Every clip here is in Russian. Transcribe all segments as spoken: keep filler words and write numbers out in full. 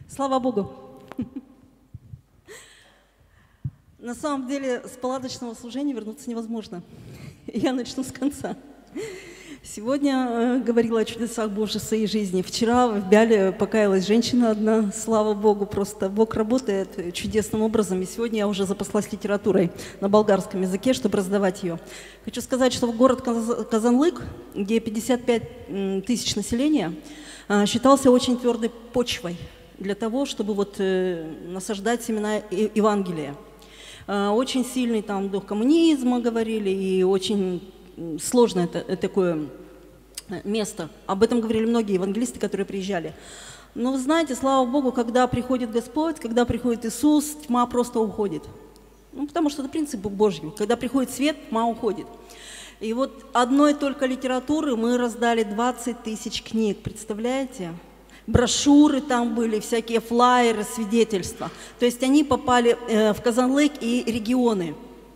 Слава Богу! На самом деле с палаточного служения вернуться невозможно. Я начну с конца. Сегодня э, говорила о чудесах Божьих в своей жизни. Вчера в Бяле покаялась женщина одна, слава Богу, просто Бог работает чудесным образом. И сегодня я уже запаслась литературой на болгарском языке, чтобы раздавать ее. Хочу сказать, что город Казанлык, где пятьдесят пять тысяч населения, э, считался очень твердой почвой для того, чтобы вот, э, насаждать семена Евангелия. Э, очень сильный там дух коммунизма, говорили, и очень сложное это, такое место. Об этом говорили многие евангелисты, которые приезжали. Но вы знаете, слава Богу, когда приходит Господь, когда приходит Иисус, тьма просто уходит. Ну, потому что это принцип Божий. Когда приходит свет, тьма уходит. И вот одной только литературы мы раздали двадцать тысяч книг, представляете? Брошюры там были, всякие флаеры, свидетельства. То есть они попали э, в Казанлык и регионы.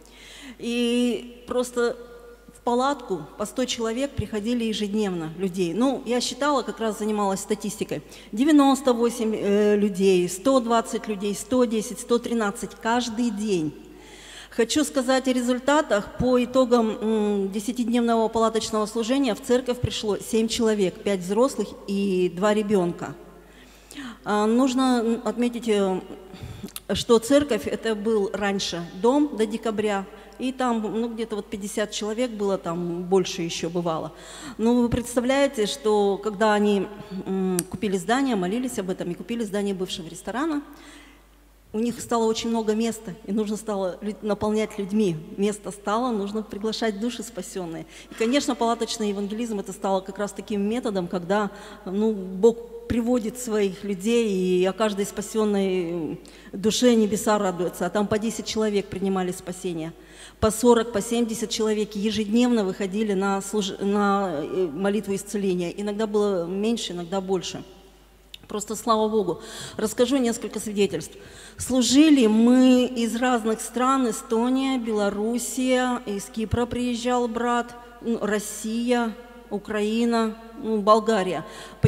И просто в палатку по сто человек приходили ежедневно людей. Ну, я считала, как раз занималась статистикой. девяносто восемь э, людей, сто двадцать людей, сто десять, сто тринадцать каждый день. Хочу сказать о результатах. По итогам десятидневного палаточного служения в церковь пришло семь человек, пять взрослых и два ребенка. А, нужно отметить, что церковь это был раньше дом до декабря, и там ну, где-то вот пятьдесят человек было, там больше еще бывало. Но вы представляете, что когда они купили здание, молились об этом и купили здание бывшего ресторана, у них стало очень много места, и нужно стало наполнять людьми. Место стало, нужно приглашать души спасенные. И, конечно, палаточный евангелизм это стало как раз таким методом, когда ну, Бог приводит своих людей, и о каждой спасенной душе небеса радуются. А там по десять человек принимали спасение. По сорок, по семьдесят человек ежедневно выходили на, служ... на молитву исцеления. Иногда было меньше, иногда больше. Просто слава Богу. Расскажу несколько свидетельств. Служили мы из разных стран: Эстония, Белоруссия, из Кипра приезжал брат, Россия, Украина, Болгария.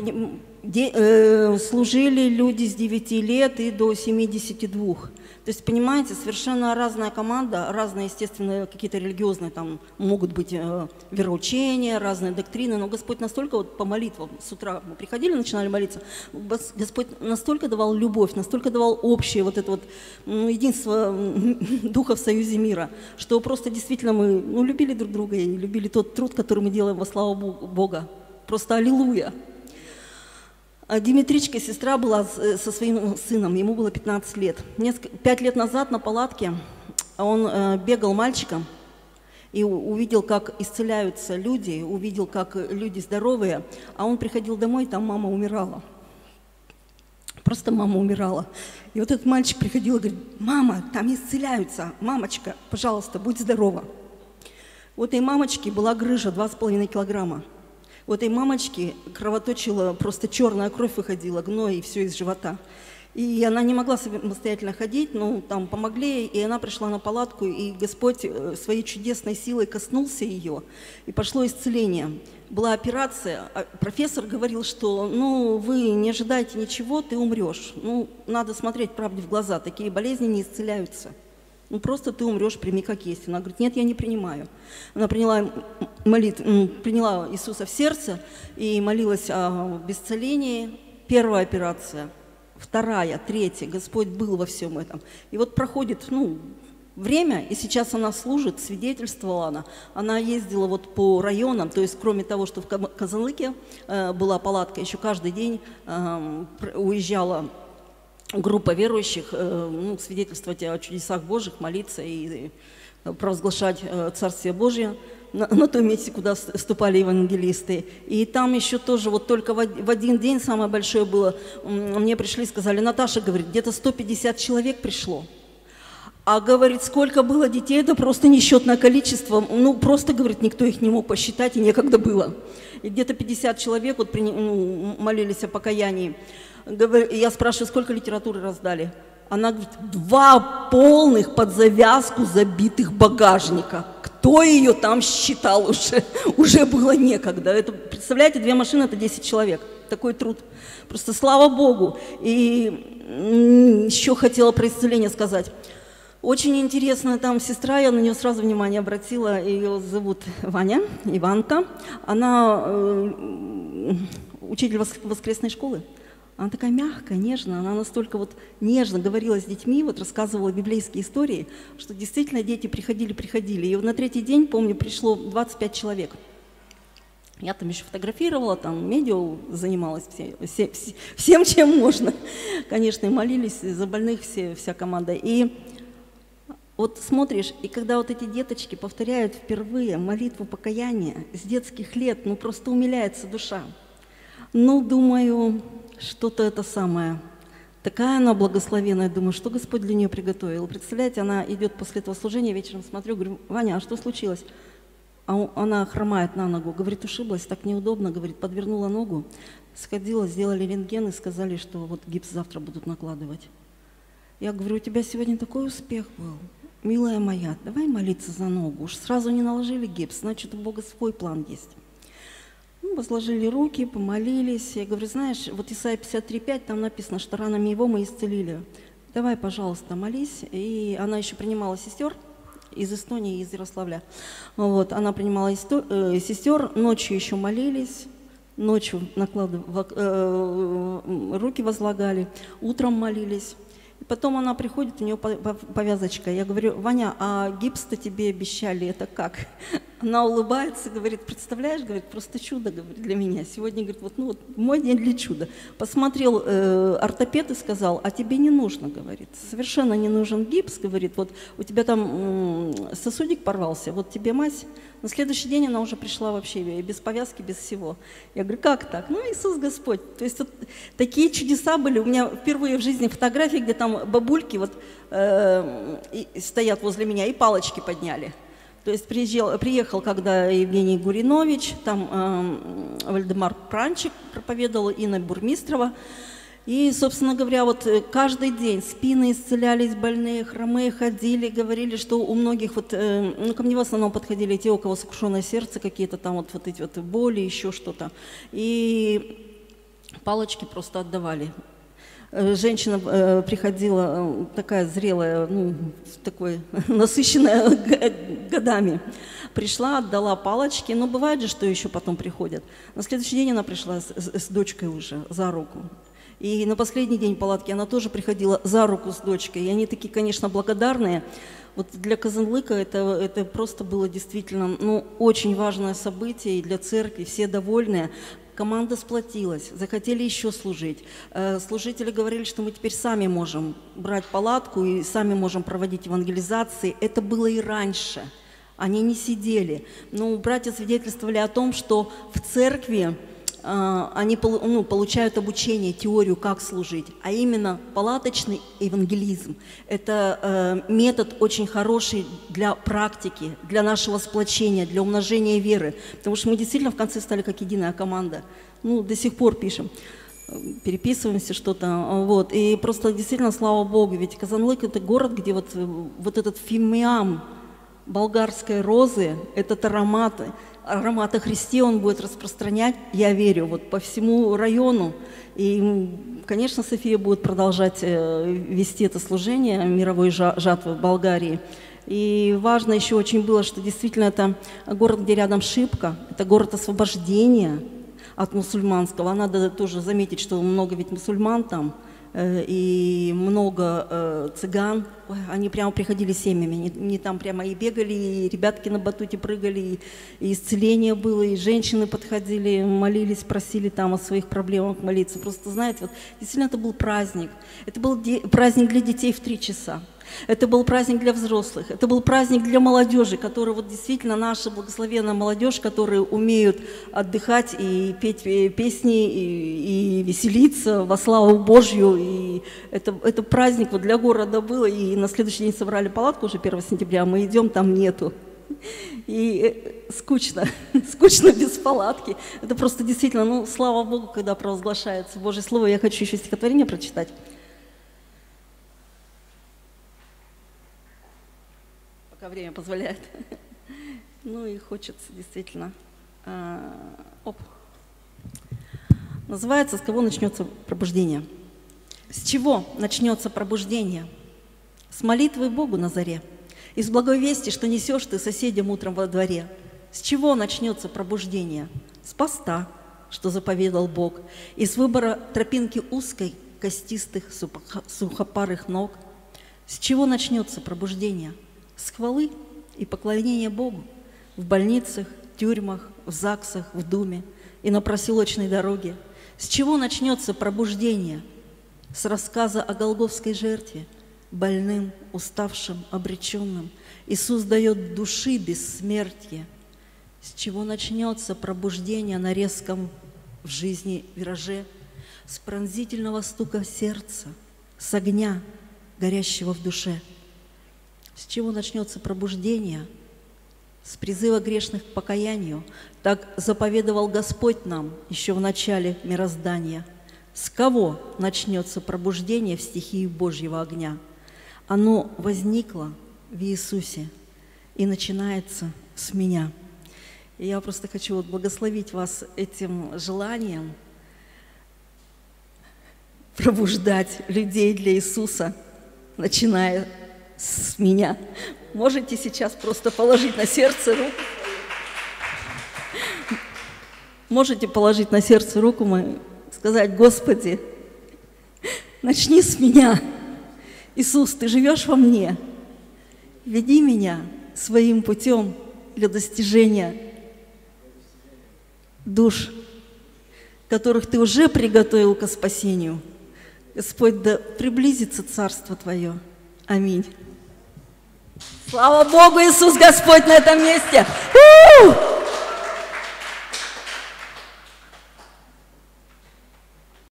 Служили люди с девяти лет и до семидесяти двух. То есть, понимаете, совершенно разная команда, разные, естественно, какие-то религиозные, там могут быть э, вероучения, разные доктрины, но Господь настолько, вот по молитвам, с утра мы приходили, начинали молиться, Господь настолько давал любовь, настолько давал общее вот это вот ну, единство Духа в союзе мира, что просто действительно мы ну, любили друг друга и любили тот труд, который мы делаем во славу Бога. Просто аллилуйя. А Димитричка, сестра, была со своим сыном, ему было пятнадцать лет. Несколько, пять лет назад на палатке он э, бегал мальчиком и увидел, как исцеляются люди, увидел, как люди здоровые, а он приходил домой, и там мама умирала. Просто мама умирала. И вот этот мальчик приходил и говорит: мама, там исцеляются, мамочка, пожалуйста, будь здорова. У этой мамочки была грыжа два с половиной килограмма. У этой мамочки кровоточила, просто черная кровь выходила, гной и все из живота. И она не могла самостоятельно ходить, но там помогли, и она пришла на палатку, и Господь своей чудесной силой коснулся ее, и пошло исцеление. Была операция, а профессор говорил, что ну, вы не ожидайте ничего, ты умрешь. Ну, надо смотреть правде в глаза, такие болезни не исцеляются. Ну, просто ты умрешь, прими как есть. Она говорит: нет, я не принимаю. Она приняла, молит, приняла Иисуса в сердце и молилась о исцелении. Первая операция, вторая, третья. Господь был во всем этом. И вот проходит ну, время, и сейчас она служит, свидетельствовала она. Она ездила вот по районам, то есть кроме того, что в Казанлыке э, была палатка, еще каждый день э, уезжала группа верующих, ну, свидетельствовать о чудесах Божьих, молиться и провозглашать Царствие Божье на, на том месте, куда вступали евангелисты. И там еще тоже, вот только в, в один день самое большое было, мне пришли, сказали: Наташа, говорит, где-то сто пятьдесят человек пришло. А, говорит, сколько было детей, это просто несчетное количество, ну, просто, говорит, никто их не мог посчитать, и некогда было. И где-то пятьдесят человек вот, ну, молились о покаянии. Я спрашиваю: сколько литературы раздали? Она говорит: два полных под завязку забитых багажника. Кто ее там считал уже? Уже было некогда. Это, представляете, две машины – это десять человек. Такой труд. Просто слава Богу. И еще хотела про исцеление сказать. Очень интересная там сестра, я на нее сразу внимание обратила, ее зовут Ваня, Иванка. Она э, учитель воскресной школы. Она такая мягкая, нежная, она настолько вот нежно говорила с детьми, вот рассказывала библейские истории, что действительно дети приходили-приходили. И вот на третий день, помню, пришло двадцать пять человек. Я там еще фотографировала, там медиа занималась все, все, все, всем, чем можно. Конечно, и молились за больных все, вся команда. И вот смотришь, и когда вот эти деточки повторяют впервые молитву покаяния с детских лет, ну просто умиляется душа. Ну, думаю, что-то это самое. Такая она благословенная, думаю, что Господь для нее приготовил. Представляете, она идет после этого служения, вечером смотрю, говорю: Ваня, а что случилось? А она хромает на ногу, говорит, ушиблась, так неудобно, говорит, подвернула ногу, сходила, сделали рентген и сказали, что вот гипс завтра будут накладывать. Я говорю, у тебя сегодня такой успех был, милая моя, давай молиться за ногу, уж сразу не наложили гипс, значит, у Бога свой план есть. Ну, возложили руки, помолились, я говорю, знаешь, вот Исайя пятьдесят три пять, там написано, что ранами его мы исцелили, давай, пожалуйста, молись, и она еще принимала сестер, из Эстонии, из Ярославля. Вот, она принимала исто... э, сестер, ночью еще молились, ночью накладыв... э, руки возлагали, утром молились. И потом она приходит, у нее повязочка. Я говорю, Ваня, а гипс-то тебе обещали, это как? Она улыбается, говорит, представляешь, говорит, просто чудо, говорит, для меня. Сегодня, говорит, вот, ну, вот мой день для чуда. Посмотрел э, ортопед и сказал, а тебе не нужно, говорит, совершенно не нужен гипс, говорит, вот у тебя там м, сосудик порвался, вот тебе мазь. На следующий день она уже пришла вообще без повязки, без всего. Я говорю, как так? Ну, Иисус Господь. То есть вот, такие чудеса были. У меня впервые в жизни фотографии, где там бабульки вот, э, и, стоят возле меня и палочки подняли. То есть приезжал, приехал, когда Евгений Гуринович, там э, Вальдемар Пранчик проповедовал, Инна Бурмистрова. И, собственно говоря, вот каждый день спины исцелялись, больные, хромые ходили, говорили, что у многих, вот, э, ну, ко мне в основном подходили те, у кого сокрушенное сердце, какие-то там вот, вот эти вот боли, еще что-то. И палочки просто отдавали. Женщина э, приходила, э, такая зрелая, ну, такой насыщенная годами. Пришла, отдала палочки, но бывает же, что еще потом приходят. На следующий день она пришла с, с, с дочкой уже за руку. И на последний день палатки она тоже приходила за руку с дочкой. И они такие, конечно, благодарные. Вот для Казанлыка это, это просто было действительно, ну, очень важное событие и для церкви, все довольные. Команда сплотилась, захотели еще служить. Служители говорили, что мы теперь сами можем брать палатку и сами можем проводить евангелизации. Это было и раньше. Они не сидели. Но братья свидетельствовали о том, что в церкви они ну, получают обучение, теорию, как служить, а именно палаточный евангелизм. Это э, метод очень хороший для практики, для нашего сплочения, для умножения веры, потому что мы действительно в конце стали как единая команда. Ну, до сих пор пишем, переписываемся что-то, вот, и просто действительно, слава Богу, ведь Казанлык – это город, где вот, вот этот фимиам болгарской розы, этот аромат, аромат о Христе он будет распространять, я верю, вот по всему району. И, конечно, София будет продолжать вести это служение мировой жатвы в Болгарии. И важно еще очень было, что действительно это город, где рядом Шипка, это город освобождения от мусульманского. Надо тоже заметить, что много ведь мусульман там, и много э, цыган, ой, они прямо приходили семьями, не, не там прямо и бегали, и ребятки на батуте прыгали, и, и исцеление было, и женщины подходили, молились, просили там о своих проблемах молиться. Просто, знаете, вот действительно это был праздник. Это был праздник для детей в три часа. Это был праздник для взрослых, это был праздник для молодежи, которая вот действительно наша благословенная молодежь, которые умеют отдыхать и петь песни, и, и веселиться во славу Божью. И это, это праздник вот для города было, и на следующий день собрали палатку уже первого сентября, мы идем, там нету. И скучно, скучно без палатки. Это просто действительно, ну, слава Богу, когда провозглашается Божье Слово. Я хочу еще стихотворение прочитать. Время позволяет. Ну и хочется действительно. Оп. Называется «С кого начнется пробуждение». С чего начнется пробуждение? С молитвы Богу на заре, из благой вести, что несешь ты соседям утром во дворе. С чего начнется пробуждение? С поста, что заповедал Бог, и с выбора тропинки узкой, костистых, сухопарых ног. С чего начнется пробуждение? С хвалы и поклонения Богу в больницах, тюрьмах, в ЗАГСах, в Думе и на проселочной дороге. С чего начнется пробуждение? С рассказа о Голгофской жертве. Больным, уставшим, обреченным Иисус дает души бессмертие. С чего начнется пробуждение на резком в жизни вираже? С пронзительного стука сердца, с огня, горящего в душе. С чего начнется пробуждение? С призыва грешных к покаянию. Так заповедовал Господь нам еще в начале мироздания. С кого начнется пробуждение в стихии Божьего огня? Оно возникло в Иисусе и начинается с меня. И я просто хочу вот благословить вас этим желанием пробуждать людей для Иисуса, начиная с меня. Можете сейчас просто положить на сердце руку. Можете положить на сердце руку мою, сказать: Господи, начни с меня. Иисус, Ты живешь во мне. Веди меня своим путем для достижения душ, которых Ты уже приготовил ко спасению. Господь, да приблизится Царство Твое. Аминь. Слава Богу, Иисус Господь на этом месте! У-у-у!